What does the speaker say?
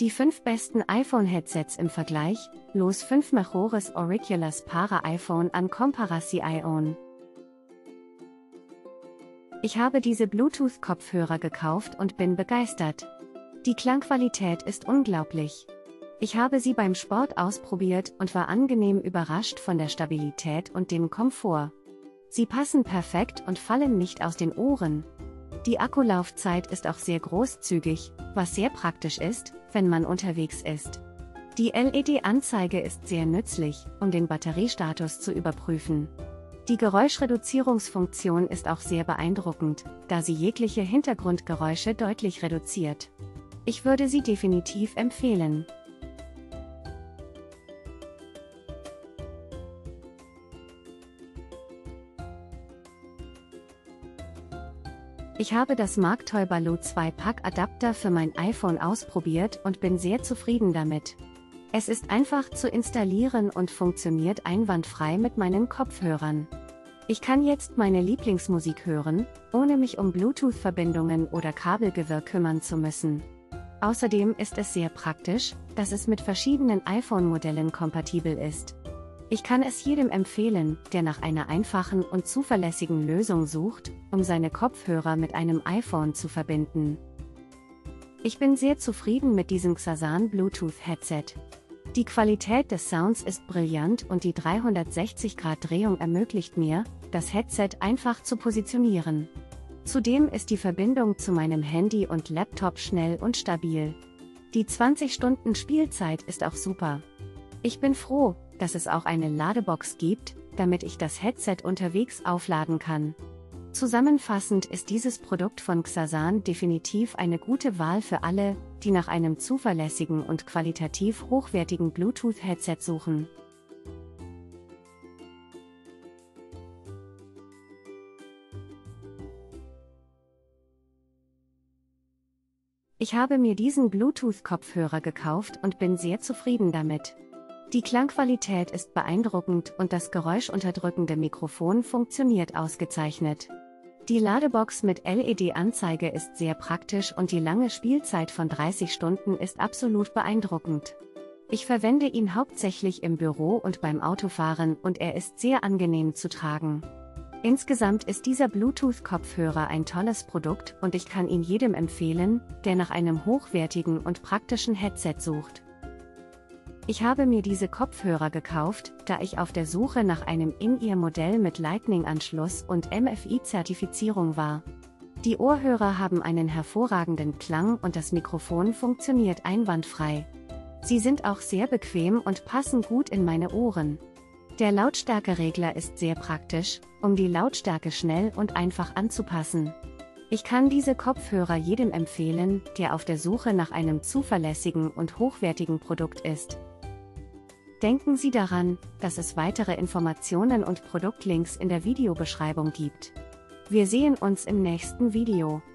Die 5 besten iPhone-Headsets im Vergleich, los 5 mejores auriculares para iPhone an comparación. Ich habe diese Bluetooth-Kopfhörer gekauft und bin begeistert. Die Klangqualität ist unglaublich. Ich habe sie beim Sport ausprobiert und war angenehm überrascht von der Stabilität und dem Komfort. Sie passen perfekt und fallen nicht aus den Ohren. Die Akkulaufzeit ist auch sehr großzügig, was sehr praktisch ist, wenn man unterwegs ist. Die LED-Anzeige ist sehr nützlich, um den Batteriestatus zu überprüfen. Die Geräuschreduzierungsfunktion ist auch sehr beeindruckend, da sie jegliche Hintergrundgeräusche deutlich reduziert. Ich würde sie definitiv empfehlen. Ich habe das Marktoy Baloo 2-Pack-Adapter für mein iPhone ausprobiert und bin sehr zufrieden damit. Es ist einfach zu installieren und funktioniert einwandfrei mit meinen Kopfhörern. Ich kann jetzt meine Lieblingsmusik hören, ohne mich um Bluetooth-Verbindungen oder Kabelgewirr kümmern zu müssen. Außerdem ist es sehr praktisch, dass es mit verschiedenen iPhone-Modellen kompatibel ist. Ich kann es jedem empfehlen, der nach einer einfachen und zuverlässigen Lösung sucht, um seine Kopfhörer mit einem iPhone zu verbinden. Ich bin sehr zufrieden mit diesem Xasan Bluetooth-Headset. Die Qualität des Sounds ist brillant und die 360-Grad-Drehung ermöglicht mir, das Headset einfach zu positionieren. Zudem ist die Verbindung zu meinem Handy und Laptop schnell und stabil. Die 20 Stunden Spielzeit ist auch super. Ich bin froh, dass es auch eine Ladebox gibt, damit ich das Headset unterwegs aufladen kann. Zusammenfassend ist dieses Produkt von Xasan definitiv eine gute Wahl für alle, die nach einem zuverlässigen und qualitativ hochwertigen Bluetooth-Headset suchen. Ich habe mir diesen Bluetooth-Kopfhörer gekauft und bin sehr zufrieden damit. Die Klangqualität ist beeindruckend und das geräuschunterdrückende Mikrofon funktioniert ausgezeichnet. Die Ladebox mit LED-Anzeige ist sehr praktisch und die lange Spielzeit von 30 Stunden ist absolut beeindruckend. Ich verwende ihn hauptsächlich im Büro und beim Autofahren und er ist sehr angenehm zu tragen. Insgesamt ist dieser Bluetooth-Kopfhörer ein tolles Produkt und ich kann ihn jedem empfehlen, der nach einem hochwertigen und praktischen Headset sucht. Ich habe mir diese Kopfhörer gekauft, da ich auf der Suche nach einem In-Ear-Modell mit Lightning-Anschluss und MFI-Zertifizierung war. Die Ohrhörer haben einen hervorragenden Klang und das Mikrofon funktioniert einwandfrei. Sie sind auch sehr bequem und passen gut in meine Ohren. Der Lautstärkeregler ist sehr praktisch, um die Lautstärke schnell und einfach anzupassen. Ich kann diese Kopfhörer jedem empfehlen, der auf der Suche nach einem zuverlässigen und hochwertigen Produkt ist. Denken Sie daran, dass es weitere Informationen und Produktlinks in der Videobeschreibung gibt. Wir sehen uns im nächsten Video.